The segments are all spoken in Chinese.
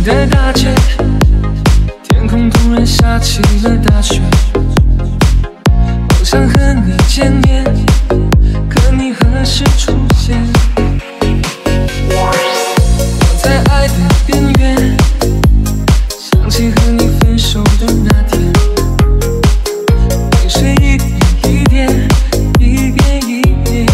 的大街，天空突然下起了大雪，好想和你见面，可你何时出现？我在爱的边缘，想起和你分手的那天，泪水一点一点，一遍一遍。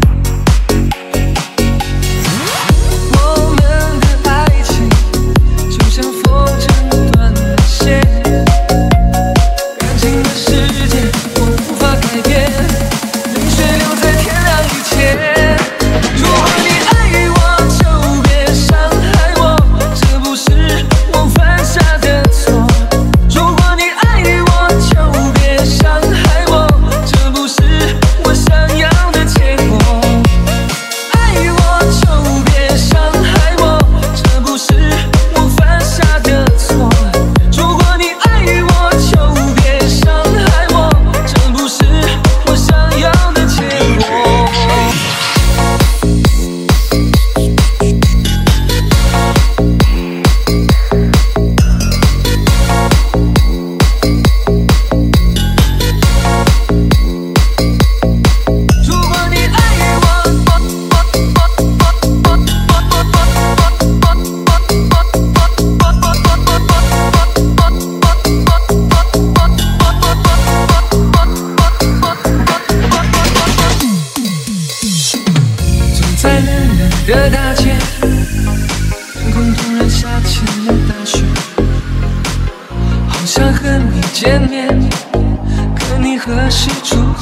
我们的爱情就像风筝断了线，感情的世界我无法改变，泪水留在天亮以前。如果你爱我，就别伤害我，这不是我犯下的错。如果你爱我，就别伤害我，这不是我想要的结果。爱我就别伤害我，这不是我犯下的错。如果你爱我，就别伤害我，这不是我想要的结果。如果你爱我，走在冷冷的大街，天空突然下起了大雪，好想和你见面，可你何时出